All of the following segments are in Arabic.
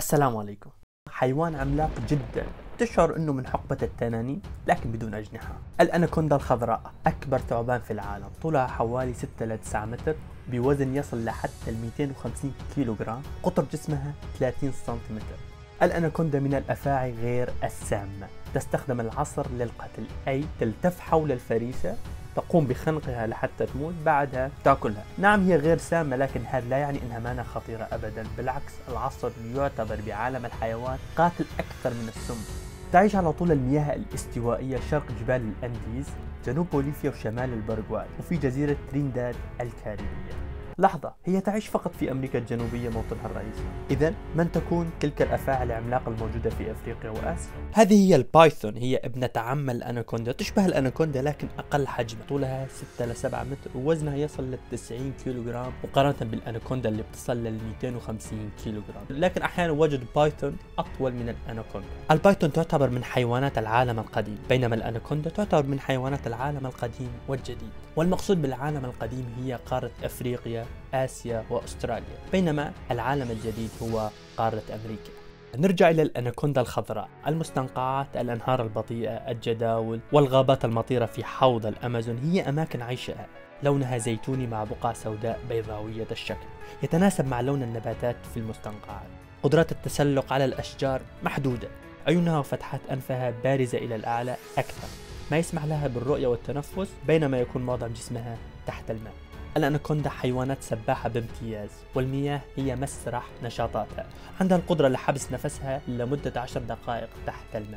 السلام عليكم. حيوان عملاق جدا تشعر انه من حقبة التنانين لكن بدون اجنحة. الاناكوندا الخضراء اكبر ثعبان في العالم، طولها حوالي 6 ل 9 متر، بوزن يصل لحتى 250 كيلوغرام، قطر جسمها 30 سنتيمتر. الاناكوندا من الافاعي غير السامة، تستخدم العصر للقتل، اي تلتف حول الفريسة، تقوم بخنقها لحتى تموت، بعدها تاكلها. نعم هي غير سامة، لكن هذا لا يعني انها ما خطيرة ابدا، بالعكس العصر يعتبر بعالم الحيوان قاتل اكثر من السم. تعيش على طول المياه الاستوائية شرق جبال الانديز، جنوب بوليفيا وشمال البرغواي، وفي جزيرة ترينداد الكاريبية. لحظة، هي تعيش فقط في أمريكا الجنوبية موطنها الرئيسي. إذن من تكون تلك الأفاعي العملاقة الموجودة في أفريقيا وآسيا؟ هذه هي البايثون، هي ابنة عم الأناكوندا، تشبه الأناكوندا لكن أقل حجما، طولها 6 ل 7 متر ووزنها يصل ل 90 كيلوغرام مقارنة بالأناكوندا اللي بتصل لل 250 كيلوغرام، لكن أحيانا وجد بايثون أطول من الأناكوندا. البايثون تعتبر من حيوانات العالم القديم، بينما الأناكوندا تعتبر من حيوانات العالم القديم والجديد. والمقصود بالعالم القديم هي قارة أفريقيا، آسيا وأستراليا، بينما العالم الجديد هو قارة أمريكا. نرجع إلى الأناكوندا الخضراء. المستنقعات، الأنهار البطيئة، الجداول والغابات المطيرة في حوض الأمازون هي أماكن عيشها. لونها زيتوني مع بقع سوداء بيضاوية الشكل، يتناسب مع لون النباتات في المستنقعات. قدرات التسلق على الأشجار محدودة، عيونها وفتحات أنفها بارزة إلى الأعلى أكثر، ما يسمح لها بالرؤية والتنفس، بينما يكون معظم جسمها تحت الماء. الأناكوندا حيوانات سباحة بامتياز، والمياه هي مسرح نشاطاتها، عندها القدرة لحبس نفسها لمدة 10 دقائق تحت الماء.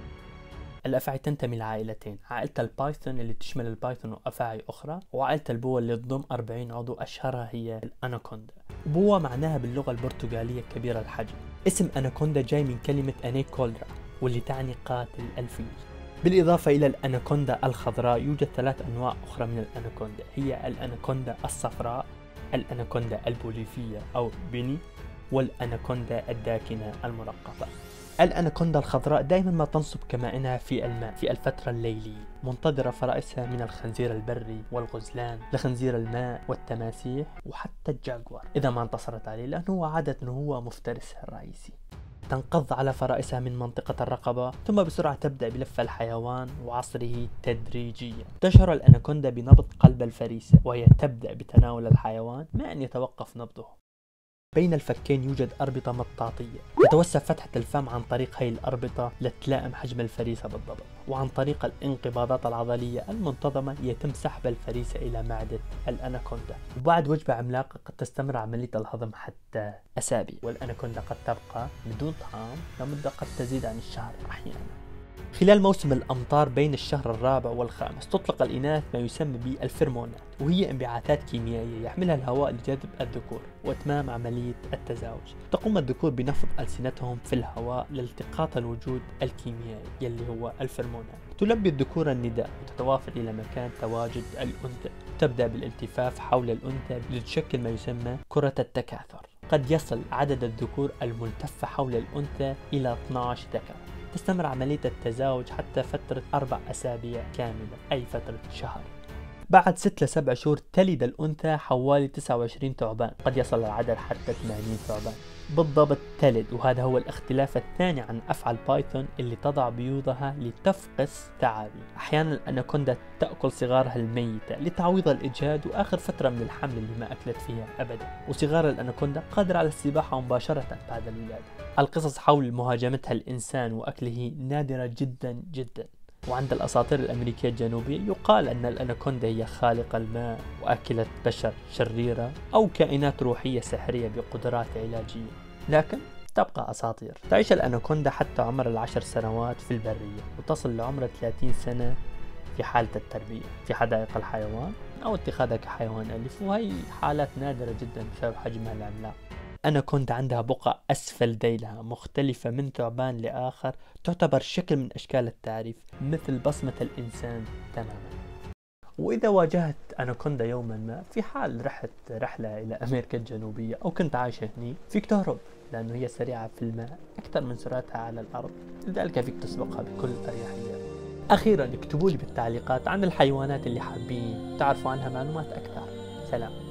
الأفاعي تنتمي لعائلتين، عائلة البايثون اللي تشمل البايثون وأفاعي أخرى، وعائلة البوا اللي تضم 40 عضو، أشهرها هي الأناكوندا. بوا معناها باللغة البرتغالية كبير الحجم. اسم أناكوندا جاي من كلمة أنيكولرا واللي تعني قاتل الفيل. بالإضافة إلى الأناكوندا الخضراء يوجد 3 أنواع أخرى من الأناكوندا، هي الأناكوندا الصفراء، الأناكوندا البوليفية أو بيني، والأناكوندا الداكنة المرققة. الأناكوندا الخضراء دائما ما تنصب كمائنها في الماء في الفترة الليلية، منتظرة فرائسها من الخنزير البري والغزلان لخنزير الماء والتماسيح وحتى الجاغوار إذا ما انتصرت عليه، لأنه عادة هو مفترسها الرئيسي. تنقض على فرائسها من منطقة الرقبة، ثم بسرعة تبدأ بلف الحيوان وعصره تدريجيا. تشعر الأناكوندا بنبض قلب الفريسة وهي تبدأ بتناول الحيوان ما أن يتوقف نبضه. بين الفكين يوجد أربطة مطاطية، تتوسع فتحة الفم عن طريق هذه الأربطة لتلائم حجم الفريسة بالضبط، وعن طريق الانقباضات العضلية المنتظمة يتم سحب الفريسة إلى معدة الأناكوندا. وبعد وجبة عملاقة قد تستمر عملية الهضم حتى أسابيع، والأناكوندا قد تبقى بدون طعام لمدة قد تزيد عن الشهر أحيانا. خلال موسم الأمطار بين الشهر الرابع والخامس تطلق الإناث ما يسمى بالفيرمونات، وهي انبعاثات كيميائية يحملها الهواء لجذب الذكور وإتمام عملية التزاوج. تقوم الذكور بنفض ألسنتهم في الهواء لالتقاط الوجود الكيميائي يلي هو الفيرمونات. تلبي الذكور النداء وتتوافد إلى مكان تواجد الأنثى، تبدأ بالالتفاف حول الأنثى لتشكل ما يسمى كرة التكاثر. قد يصل عدد الذكور الملتفة حول الأنثى إلى 12 ذكر. تستمر عملية التزاوج حتى فترة 4 أسابيع كاملة، أي فترة شهر. بعد 6 ل 7 شهور تلد الأنثى حوالي 29 ثعبان، قد يصل العدد حتى 80 ثعبان بالضبط تلد. وهذا هو الاختلاف الثاني عن أفعى البايثون اللي تضع بيوضها لتفقس ثعابين. أحيانا الأناكوندا تأكل صغارها الميتة لتعويض الإجهاد وآخر فترة من الحمل اللي ما أكلت فيها أبدا. وصغار الأناكوندا قادرة على السباحة مباشرة بعد الولادة. القصص حول مهاجمتها الإنسان وأكله نادرة جدا جدا. وعند الأساطير الأمريكية الجنوبية يقال أن الأناكوندا هي خالقة الماء وأكلة بشر شريرة أو كائنات روحية سحرية بقدرات علاجية، لكن تبقى أساطير. تعيش الأناكوندا حتى عمر 10 سنوات في البرية، وتصل لعمر 30 سنة في حالة التربية في حدائق الحيوان أو اتخاذها كحيوان أليف، وهي حالات نادرة جدا بسبب حجمها العملاق. أناكوندا عندها بقع أسفل ذيلها مختلفة من ثعبان لآخر، تعتبر شكل من أشكال التعريف مثل بصمة الإنسان تماما. وإذا واجهت أناكوندا يوما ما في حال رحت رحلة إلى أمريكا الجنوبية أو كنت عايشة هني، فيك تهرب لأنه هي سريعة في الماء أكثر من سرعتها على الأرض، لذلك فيك تسبقها بكل أريحية. أخيرا اكتبوا لي بالتعليقات عن الحيوانات اللي حابين تعرفوا عنها معلومات أكثر. سلام.